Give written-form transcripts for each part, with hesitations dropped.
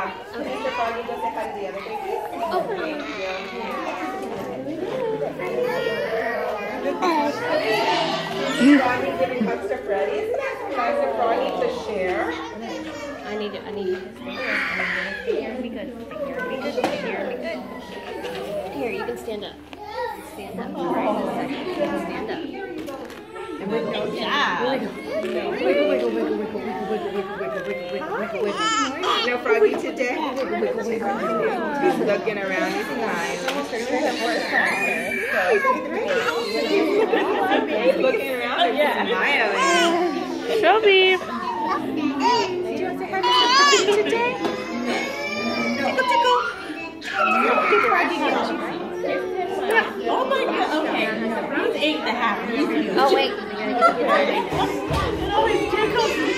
Okay. Mr. Froggy, go say hi to the other babies. Oh. Thank you. Froggy giving hugs to Freddy. Isn't that so nice of Froggy to share? I need you to stay here. Be good. Stay here. Be good. Stay here. Be good. Here, you can stand up. Stand up. Right in a second. Stand up. And wiggle. Good job. Wiggle. No Froggy today? He's looking around. He's smiling. He's looking around and smiling. Shelby. Do you want to say hi to Mr. Froggy today? Tickle, tickle. Oh my god, okay. He's 8.5. He's huge. Oh, wait. It always tickles me.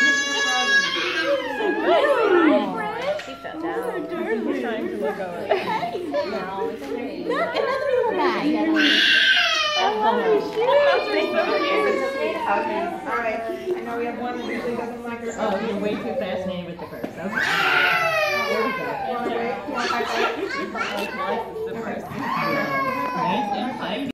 She fell down. He's trying to look over. No, it's okay. Look, another little guy. It's okay to hug him. All right. I know we have one that usually doesn't like her. Oh, you're way too fascinated with the purse. Okay. There we go. You want to wait? You want to high five? The purse. Nice and tight.